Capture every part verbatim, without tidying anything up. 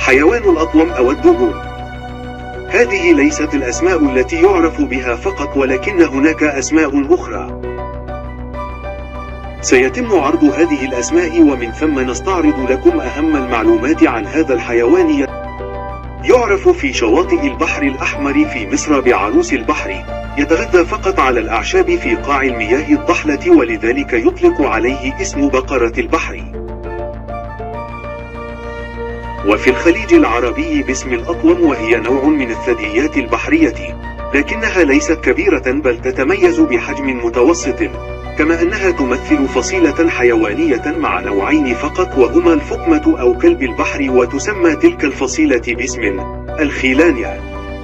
حيوان الأطوم أو الدبون. هذه ليست الأسماء التي يعرف بها فقط، ولكن هناك أسماء أخرى. سيتم عرض هذه الأسماء ومن ثم نستعرض لكم أهم المعلومات عن هذا الحيوان. يعرف في شواطئ البحر الأحمر في مصر بعروس البحر. يتغذى فقط على الأعشاب في قاع المياه الضحلة، ولذلك يطلق عليه اسم بقرة البحر. وفي الخليج العربي باسم الأطوم، وهي نوع من الثدييات البحرية، لكنها ليست كبيرة بل تتميز بحجم متوسط، كما أنها تمثل فصيلة حيوانية مع نوعين فقط، وهما الفقمة أو كلب البحر، وتسمى تلك الفصيلة باسم الخيلانيا.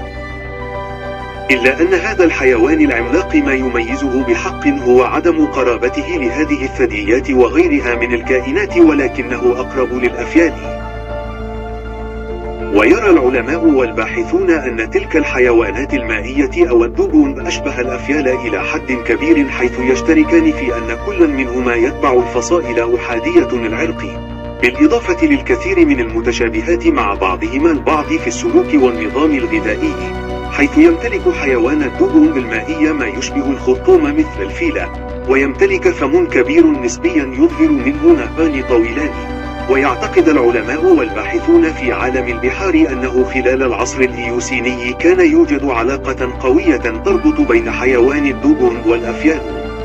إلا أن هذا الحيوان العملاق ما يميزه بحق هو عدم قرابته لهذه الثدييات وغيرها من الكائنات، ولكنه أقرب للأفيال. ويرى العلماء والباحثون أن تلك الحيوانات المائية أو الدبون أشبه الأفيال إلى حد كبير، حيث يشتركان في أن كل منهما يتبع الفصائل أحادية العرق، بالإضافة للكثير من المتشابهات مع بعضهما البعض في السلوك والنظام الغذائي، حيث يمتلك حيوان الدبون المائية ما يشبه الخرطوم مثل الفيلة، ويمتلك فم كبير نسبيا يظهر منه نهبان طويلان. ويعتقد العلماء والباحثون في عالم البحار أنه خلال العصر الإيوسيني كان يوجد علاقة قوية تربط بين حيوان الدبون والأفيال.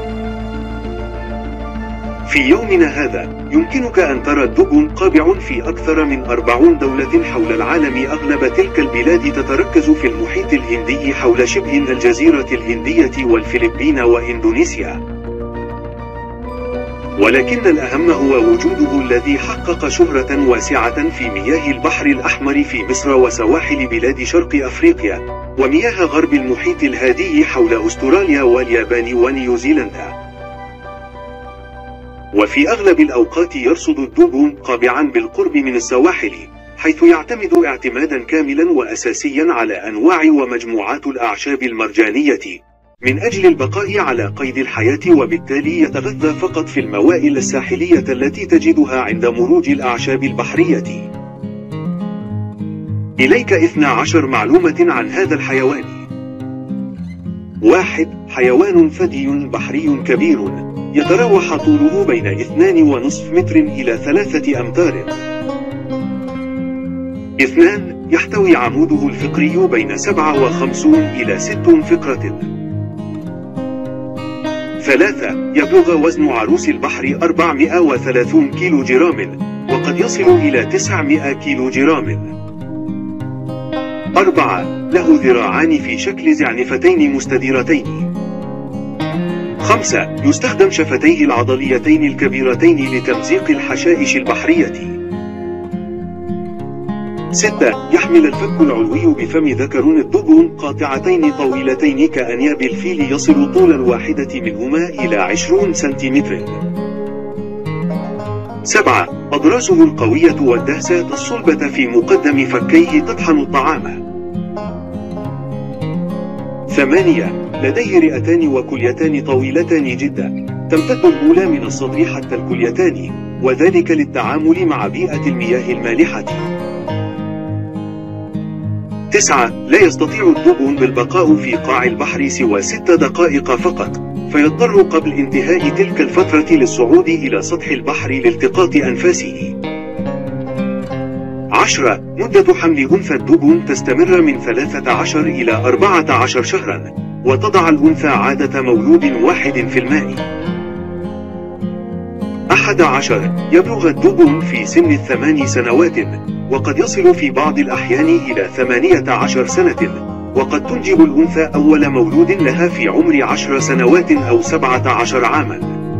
في يومنا هذا يمكنك أن ترى الدبون قابع في أكثر من أربعين دولة حول العالم. أغلب تلك البلاد تتركز في المحيط الهندي حول شبه الجزيرة الهندية والفلبين وإندونيسيا. ولكن الأهم هو وجوده الذي حقق شهرة واسعة في مياه البحر الأحمر في مصر وسواحل بلاد شرق أفريقيا، ومياه غرب المحيط الهادي حول أستراليا واليابان ونيوزيلندا. وفي أغلب الأوقات يرصد الدبون قابعا بالقرب من السواحل، حيث يعتمد اعتمادا كاملا وأساسيا على أنواع ومجموعات الأعشاب المرجانية من أجل البقاء على قيد الحياة، وبالتالي يتغذى فقط في الموائل الساحلية التي تجدها عند مروج الأعشاب البحرية. إليك اثنا عشر معلومة عن هذا الحيوان. واحد. حيوان ثدي بحري كبير، يتراوح طوله بين اثنان ونصف متر إلى ثلاثة أمتار. اثنان. يحتوي عموده الفقري بين سبعة وخمسين إلى ستين فقرة. ثلاثة. يبلغ وزن عروس البحر أربعمائة وثلاثين كيلو جرام، وقد يصل إلى تسعمائة كيلو جرام. أربعة. له ذراعان في شكل زعنفتين مستديرتين. خمسة. يستخدم شفتيه العضليتين الكبيرتين لتمزيق الحشائش البحرية. ستة. يحمل الفك العلوي بفم ذكر الدبون قاطعتين طويلتين كأنياب الفيل، يصل طول الواحدة منهما إلى عشرين سنتيمتر. سبعة. أضراسه القوية والدهسة الصلبة في مقدم فكيه تطحن الطعام. ثمانية. لديه رئتان وكليتان طويلتان جدا، تمتد الأولى من السطح حتى الكليتان، وذلك للتعامل مع بيئة المياه المالحة. تسعة. لا يستطيع الدبون بالبقاء في قاع البحر سوى ست دقائق فقط، فيضطر قبل انتهاء تلك الفترة للصعود إلى سطح البحر لالتقاط أنفاسه. عشرة. مدة حمل أنثى الدبون تستمر من ثلاثة عشر إلى أربعة عشر شهرا، وتضع الأنثى عادة مولود واحد في الماء. أحد عشر. يبلغ الدبون في سن الثمان سنوات، وقد يصل في بعض الأحيان إلى ثمانية عشر سنة، وقد تنجب الأنثى أول مولود لها في عمر عشر سنوات أو سبعة عشر عاما.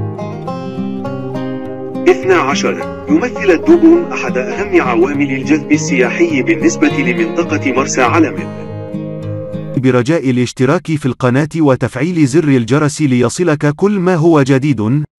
اثنا عشر. يمثل الدبون أحد أهم عوامل الجذب السياحي بالنسبة لمنطقة مرسى علم. برجاء الاشتراك في القناة وتفعيل زر الجرس ليصلك كل ما هو جديد.